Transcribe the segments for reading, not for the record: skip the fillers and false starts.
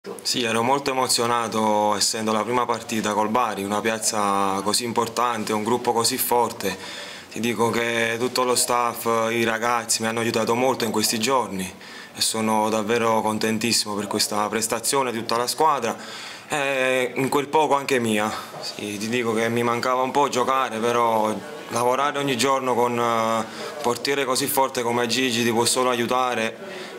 Sì, ero molto emozionato essendo la prima partita col Bari, una piazza così importante, un gruppo così forte. Ti dico che tutto lo staff, i ragazzi mi hanno aiutato molto in questi giorni e sono davvero contentissimo per questa prestazione di tutta la squadra e in quel poco anche mia. Sì, ti dico che mi mancava un po' giocare, però lavorare ogni giorno con un portiere così forte come Gigi ti può solo aiutare.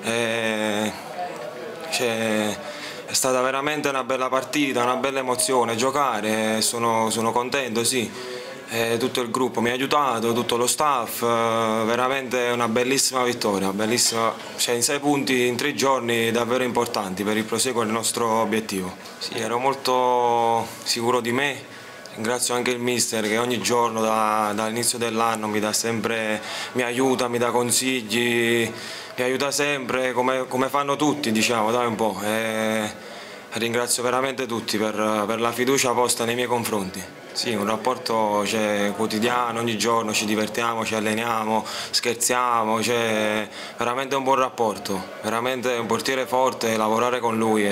Cioè, è stata veramente una bella partita, una bella emozione giocare, sono contento, sì. Tutto il gruppo mi ha aiutato, tutto lo staff, veramente una bellissima vittoria, bellissima, cioè in 6 punti in 3 giorni davvero importanti per il proseguo del nostro obiettivo. Sì, ero molto sicuro di me. Ringrazio anche il mister che ogni giorno dall'inizio dell'anno mi dà sempre, mi aiuta, mi dà consigli, mi aiuta sempre come fanno tutti, diciamo, dai un po'. Ringrazio veramente tutti per la fiducia posta nei miei confronti. Sì, un rapporto quotidiano, ogni giorno ci divertiamo, ci alleniamo, scherziamo, c'è veramente un buon rapporto, veramente un portiere forte, lavorare con lui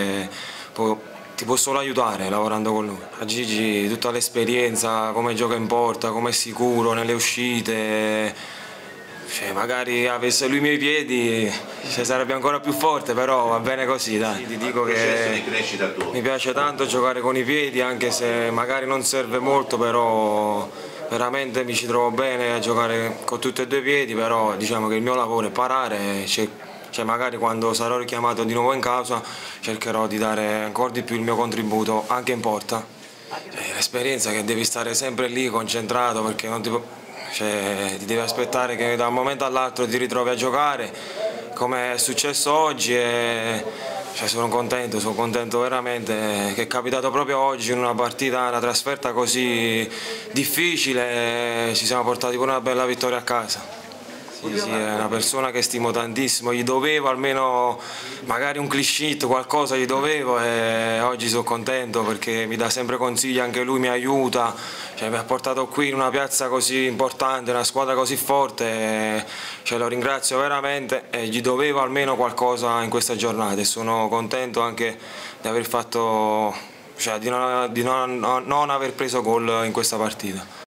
ti può solo aiutare lavorando con lui. A Gigi tutta l'esperienza, come gioca in porta, come è sicuro nelle uscite, magari avesse lui i miei piedi sarebbe ancora più forte, però va bene così, dai. Sì, ti dico che mi piace tanto giocare con i piedi, anche se magari non serve molto, però veramente mi ci trovo bene a giocare con tutti e due i piedi, però diciamo che il mio lavoro è parare, magari quando sarò richiamato di nuovo in causa cercherò di dare ancora di più il mio contributo anche in porta. L'esperienza che devi stare sempre lì concentrato perché non ti devi aspettare che da un momento all'altro ti ritrovi a giocare come è successo oggi e sono contento veramente che è capitato proprio oggi in una partita, una trasferta così difficile, ci siamo portati pure una bella vittoria a casa. Sì, è una persona che stimo tantissimo, gli dovevo almeno magari un cliché, qualcosa gli dovevo e oggi sono contento perché mi dà sempre consigli, anche lui mi aiuta, mi ha portato qui in una piazza così importante, una squadra così forte, lo ringrazio veramente e gli dovevo almeno qualcosa in questa giornata e sono contento anche di aver fatto, di non aver preso gol in questa partita.